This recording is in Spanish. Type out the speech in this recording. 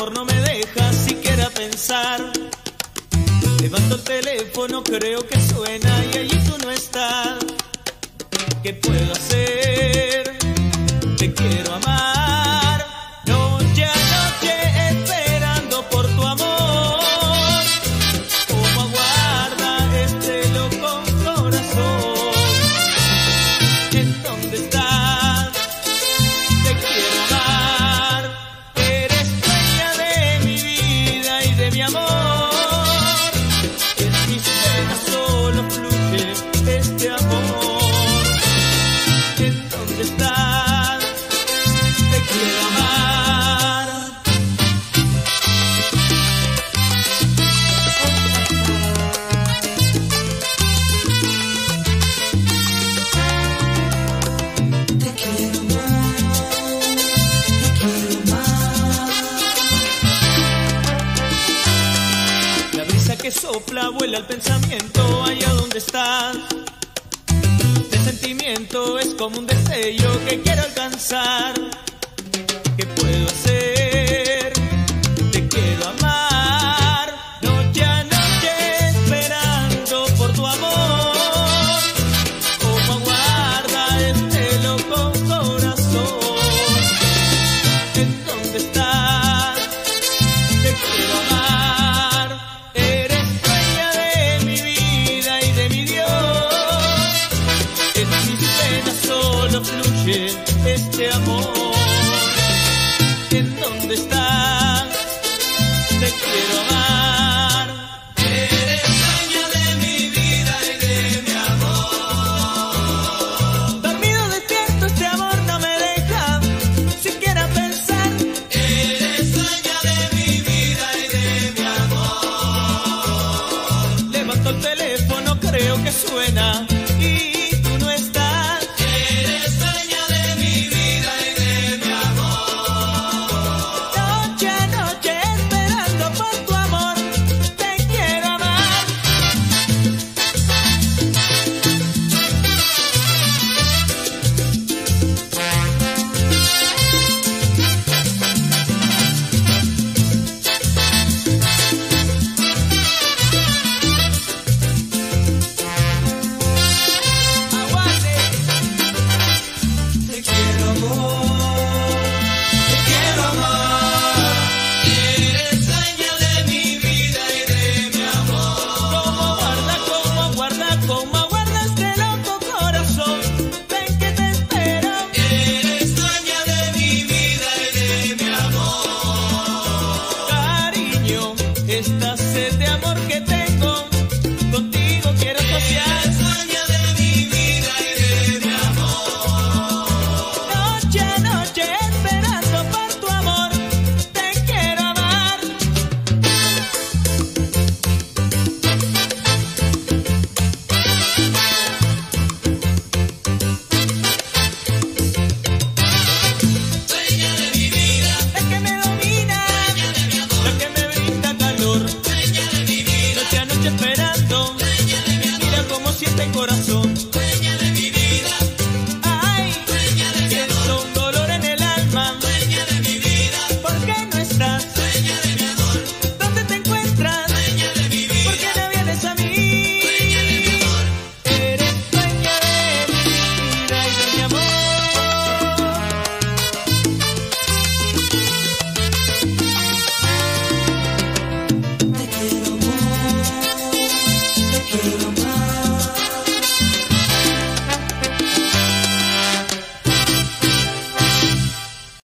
amor no me deja siquiera pensar. Levanto el teléfono, creo que suena y allí tú no estás. ¿Qué puedo hacer? Te quiero amar, noche a noche esperando por tu amor. Como aguarda este loco corazón. ¿En dónde estás? Te quiero amar, eres dueña de mi vida y de mi amor. En mis venas solo fluye este amor. ¿En dónde estás? Te quiero amar. Te quiero amar, te quiero amar. La brisa que sopla vuela al pensamiento allá donde estás. El sentimiento es como un destello que quiero alcanzar. ¿Qué puedo hacer? Te quiero amar, noche a noche esperando por tu amor. Como aguarda este loco corazón. ¿En dónde estás? Te quiero amar, eres dueña de mi vida y de mi Dios. En mis venas solo fluye este amor.